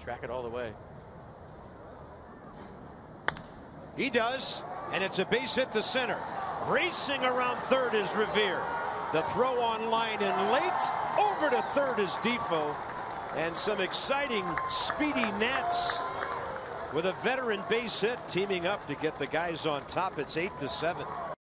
Track it all the way. He does, and it's a base hit to center. Racing around third is Revere. The throw on line in late. Over to third is Defoe. And some exciting speedy Nats with a veteran base hit teaming up to get the guys on top. It's 8-7.